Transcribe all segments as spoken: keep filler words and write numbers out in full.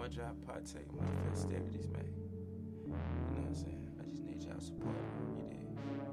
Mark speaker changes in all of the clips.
Speaker 1: more job partake in my festivities, man. You know what I'm saying? I just need y'all support. You did.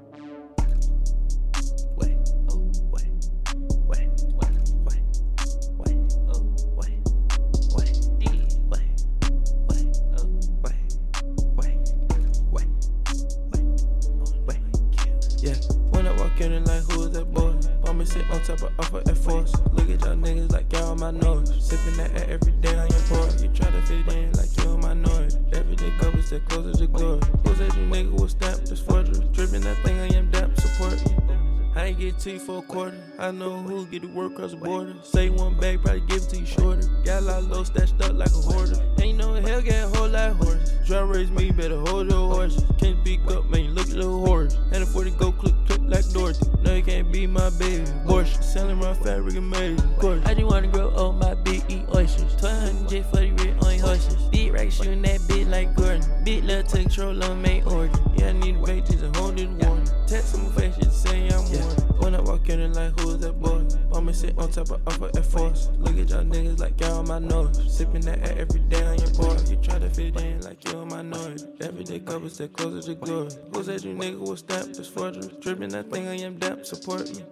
Speaker 1: Wait, oh, wait, wait, wait, wait, wait, oh, wait, wait, wait, wait, oh, wait, wait, wait, wait, wait, yeah. When I walk in and like, who is that boy? Want me sit on top of off of Air Force. Look at y'all niggas like y'all on my nose. Sipping that air every day on your board. You try to fit in like you on my noise. Everyday covers that closes the glory. Who said you nigga was stamped? This forgery. Dripping that thing on your dap support. I ain't get to you for a quarter. I know who get the work across the border. Say one bag, probably give it to you shorter. Got a lot of low stashed up like a hoarder. Ain't no hell, get a whole lot of horses. Dry raise me, better hold your horses. Can't speak up, man, you look at little horse. And a forty go click, click like Dorothy. No, you can't be my baby. Abortion, selling raw fabric amazing. Of course, I just wanna grow old, my big eat oysters. twelve hundred J for the red on your horses. Big rack shooting that bitch like Gordon. Big love to control on main order. Yeah, I need to bake this and hold this warning. Text on my face, just saying I'm warning. When I walk in and like, who is that boy? Want me sit on top of off of Air Force. Look at y'all niggas like y'all on my nose. Sipping that air every day on your board. You try to fit in like you on my noise. Everyday covers that closes the glory. Who said you nigga was stamped? This forgery. Dripping that thing on your dap, support me.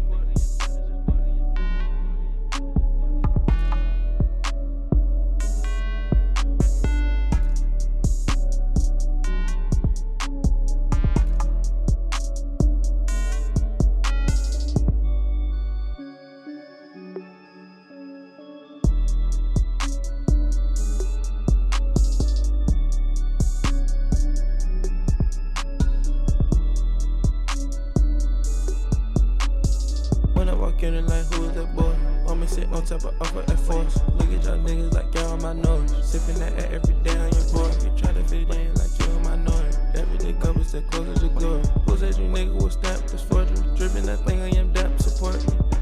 Speaker 1: Walking in like, who is that boy? Want me sit on top of off of Air Force. Look at y'all niggas like y'all on my nose. Sipping that air every day on your board. You try to fit in like you on my noise. Everyday covers that closes the glory. Who said you nigga was stamped? This forgery. Dripping that thing on your dap, support me.